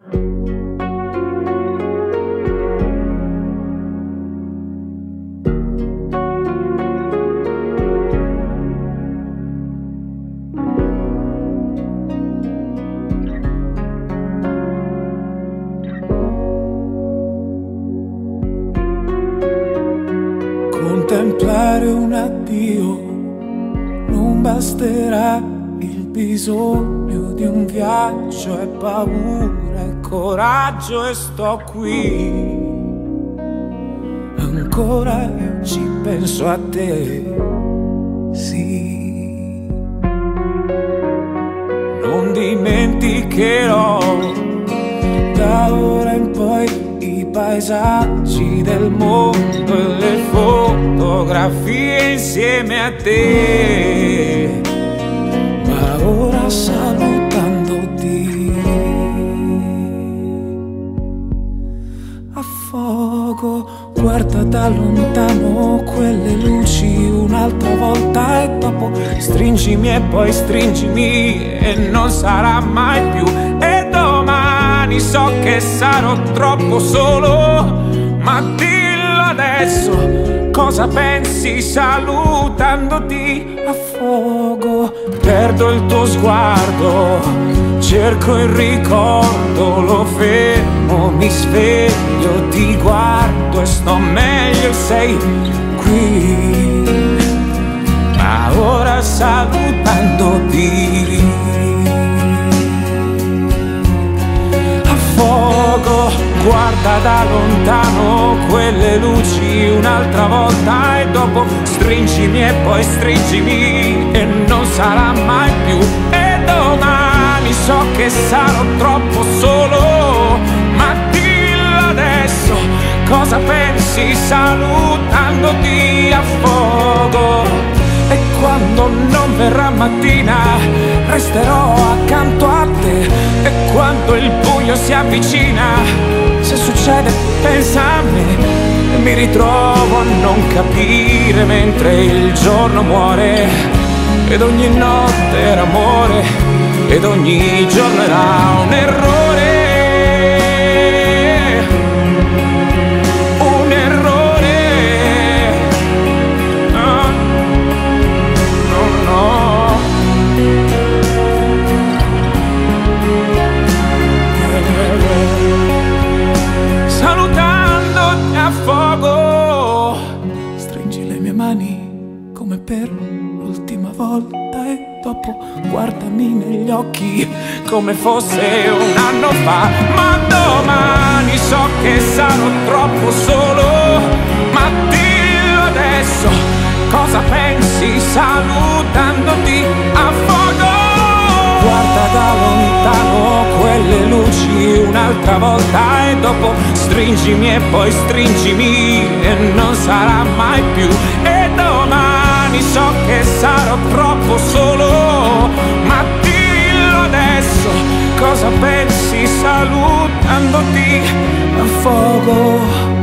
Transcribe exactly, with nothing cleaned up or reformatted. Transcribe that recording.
Contemplare un addio non basterà, il bisogno di un viaggio è paura e coraggio, e sto qui ancora e ci penso a te, sì. Non dimenticherò da ora in poi i paesaggi del mondo e le fotografie insieme a te, ma ora salutandoti affogo. Guarda da lontano quelle luci un'altra volta e dopo stringimi e poi stringimi e non sarà mai più. E domani so che sarò troppo solo, ma dillo adesso, cosa pensi salutandoti? Affogo, perdo il tuo sguardo, cerco il ricordo, lo fermo, mi sveglio, ti guardo e sto meglio, sei qui, ma ora salutandoti affogo. Guarda da lontano quelle luci un'altra volta e dopo stringimi e poi stringimi e non sarà mai più. E domani so che sarò troppo solo, ma dillo adesso, cosa pensi salutandoti affogo. E quando non verrà mattina resterò accanto a te, e quando il buio si avvicina, se succede pensa a me, e mi ritrovo a non capire mentre il giorno muore, ed ogni notte era amore, ed ogni giorno era un errore. Un errore. No, no, no. Salutandoti a fuoco, stringi le mie mani come per l'ultima volta e dopo guardami negli occhi come fosse un anno fa. Ma domani so che sarò troppo solo, ma dillo adesso, cosa pensi salutandoti a fuoco. Guarda da lontano quelle luci un'altra volta e dopo stringimi e poi stringimi e non sarà mai più. E domani so che sarò troppo solo, ma dillo adesso, cosa pensi salutandoti a fuoco.